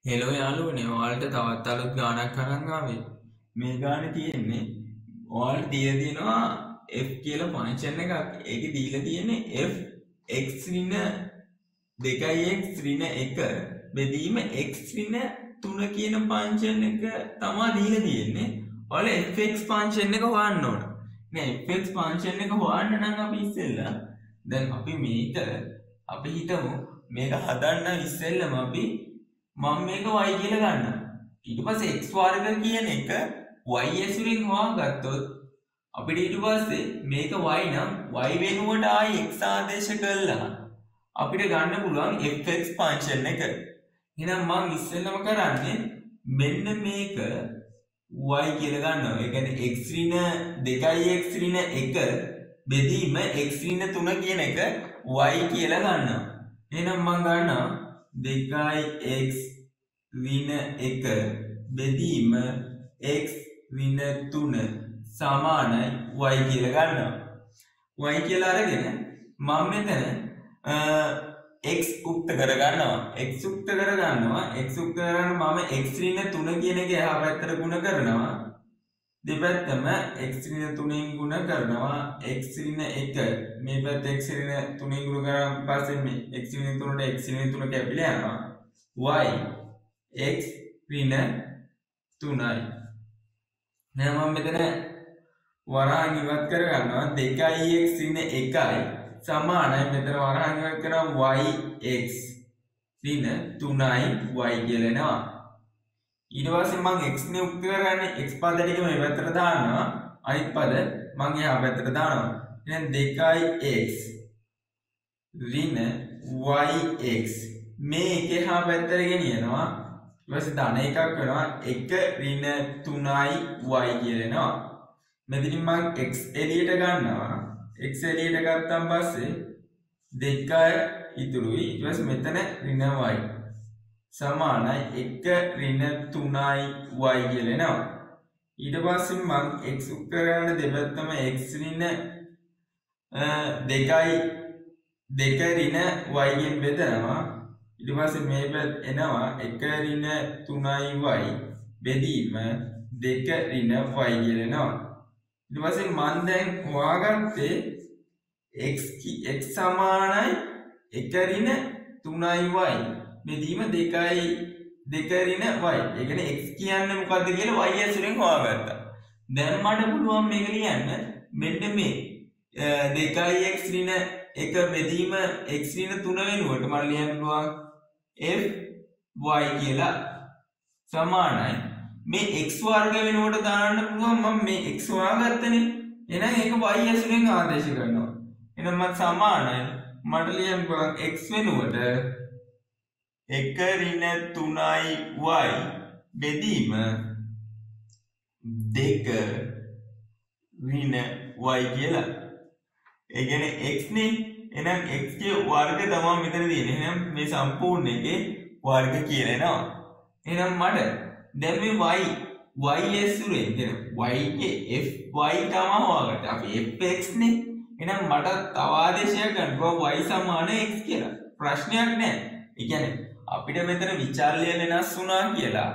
Hello යාළුවනේ ඔයාලට තවත් අලුත් ගානක් අරන් ආවේ. මේ ගානේ තියෙන්නේ ඔයාලට දීලා තියෙනවා f කියලා ෆන්ක්ෂන් එකක්. ඒකේ දීලා තියෙන්නේ f x ඍණ 2x ඍණ 1 බෙදීම x ඍණ 3 කියන ෆන්ක්ෂන් එක තමයි දීලා තියෙන්නේ. ඔයාලා fx ෆන්ක්ෂන් එක හොයන්න ඕන. නේ fx ෆන්ක්ෂන් එක හොයන්න නම් අපි ඉස්සෙල්ලා දැන් අපි මේක අපි හිතමු මේක හදන්න ඉස්සෙල්ලම අපි මම මේක y කියලා ගන්නවා. ඊට පස්සේ x වර්ග කියන එක y ඇසුරින් හොයාගත්තොත් අපිට ඊට පස්සේ මේක y නම් y වෙනුවට ආයි x ආදේශ කළා අපිට ගන්න පුළුවන් fx ෆන්ක්ෂන් එක. එහෙනම් මම ඉස්සෙල්ලම කරන්නේ මෙන්න මේක y කියලා ගන්නවා. ඒ කියන්නේ x ඍණ 2x ඍණ 1 බෙදීම x ඍණ 3 කියන එක y කියලා ගන්නවා. එහෙනම් මම ගන්නවා 2x ඍණ 1 බෙදීම x ඍණ 3 සමානයි y කියලා ගන්නවා. y කියලා අරගෙන මම මෙතන x උක්ත කරගන්නවා. x උක්ත කරගන්න මම x ඍණ 3 කියන එක එහා පැත්තට ගුණ කරනවා. දෙපැත්තම x ඍණ 3න් ගුණ කරනවා. x ඍණ 1 මේ පැත්ත x ඍණ 3න් ගුණ කරාන් පස්සේ මේ x ඍණ 3ට x ඍණ 3 කැපිලා යනවා. y x ඍණ 3යි. දැන් මම මෙතන වරහන් ඉවත් කරගන්නවා 2x ඍණ 1යි සමානයි මෙතන වරහන් ඉවත් කරනවා y x ඍණ 3යි y කියලා එනවා. ඊට පස්සේ මම x නේ උක්ත කරගන්නේ x පද ටික මේ පැත්තට දානවා අනිත් පද මම එහා පැත්තට දානවා. එහෙනම් 2x ඍණ yx මේ එක එහා පැත්තට ගෙනියනවා. ඊට පස්සේ ධන එකක් වෙනවා 1 ඍණ 3යි y කියලා එනවා. මෙතනින් මම x එළියට ගන්නවා. x එළියට ගත්තාන් පස්සේ 2 ඉතුරුයි. ඊට පස්සේ මෙතන ඍණ y සමානයි 1 ඍණ 3යි y කියලා එනවා. ඊට පස්සේ මම x උක් කරගන්න දෙපැත්තම x ඍණ 2යි 2 ඍණ y ගෙන් බෙදනවා. ඊට පස්සේ මේ පැත්ත එනවා 1 ඍණ 3යි y බෙදීම 2 ඍණ y කියලා එනවා. ඊට පස්සේ මම දැන් හොයාගත්තේ x සමානයි 1 ඍණ 3යි y බෙදීම 2යි 2 ඍණ y. ඒ කියන්නේ x කියන්නේ මොකද්ද කියලා y ඇසුරෙන් හොයාගත්තා. දැන් මට පුළුවන් මේක ලියන්න මෙන්න මේ 2x ඍණ 1 බෙදීම x ඍණ 3 වෙනුවට මට ලියන්න පුළුවන් f y කියලා සමානයි මේ x වර්ග වෙනුවට දාන්න පුළුවන් මම මේ x හොයාගත්තනේ. එහෙනම් ඒක y ඇසුරෙන් ආදේශ කරනවා. එහෙනම් මම සමානයි මට ලියන්න පුළුවන් x වෙනුවට 1 ඍණ 3යි y බෙදීම 2 ඍණ y කියලා. ඒ කියන්නේ x නේ. එහෙනම් x ගේ වර්ග තමයි මෙතන තියෙන්නේ. එහෙනම් මේ සම්පූර්ණ එකේ වර්ග කියලා එනවා. එහෙනම් මට දැන් මේ y ඇසුරෙන් කියන y ගේ fy තමයි හොයාගත්තේ. අපි fx නේ. එහෙනම් මට තව ආදේශයක් ගන්න පුළුවන් y සමාන x කියලා. ප්‍රශ්නයක් නැහැ. ඒ කියන්නේ අපිට මෙතන විචල්්‍ය වෙනස් වුණා කියලා.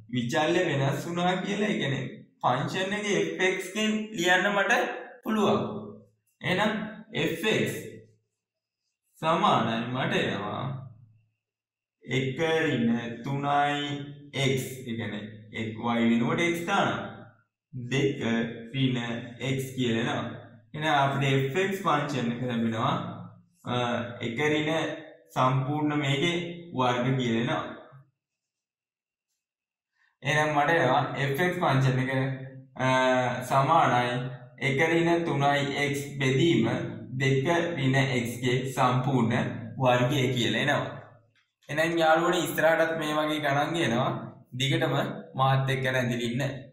ඒ කියන්නේ ෆන්ක්ෂන් එකේ fx ගෙන් ලියන්න මට පුළුවන්. එහෙනම් fx සමානයි මට එනවා 1 ඍණ 3යි x. ඒ කියන්නේ y වෙනුවට x දානවා. 2 ඍණ x කියලා එනවා. එහෙනම් අපිට fx ෆන්ක්ෂන් එක ලැබෙනවා 1 ඍණ සම්පූර්ණ මේකේ වර්ග කියලා එනවා. එහෙනම් මට එනවා fx ෆන්ක්ෂන් එක සමානයි 1 ඍණ 3යි x බෙදීම 2 ඍණ x ගේ සම්පූර්ණ වර්ගය කියලා එනවා. එහෙනම් යාළුවනේ ඉස්සරහටත් මේ වගේ ගණන් ගේනවා. දිගටම මාත් එක්ක රැඳිලා ඉන්න.